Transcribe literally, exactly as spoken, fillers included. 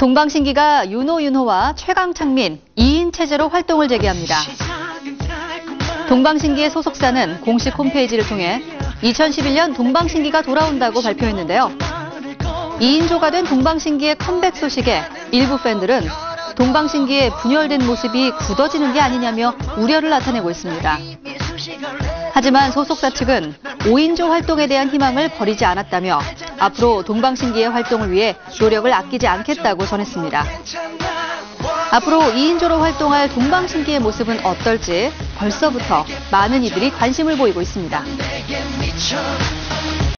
동방신기가 윤호윤호와 최강창민 이 인 체제로 활동을 재개합니다. 동방신기의 소속사는 공식 홈페이지를 통해 이천십일 년 동방신기가 돌아온다고 발표했는데요. 이 인조가 된 동방신기의 컴백 소식에 일부 팬들은 동방신기의 분열된 모습이 굳어지는 게 아니냐며 우려를 나타내고 있습니다. 하지만 소속사 측은 오 인조 활동에 대한 희망을 버리지 않았다며 앞으로 동방신기의 활동을 위해 노력을 아끼지 않겠다고 전했습니다. 앞으로 이 인조로 활동할 동방신기의 모습은 어떨지 벌써부터 많은 이들이 관심을 보이고 있습니다.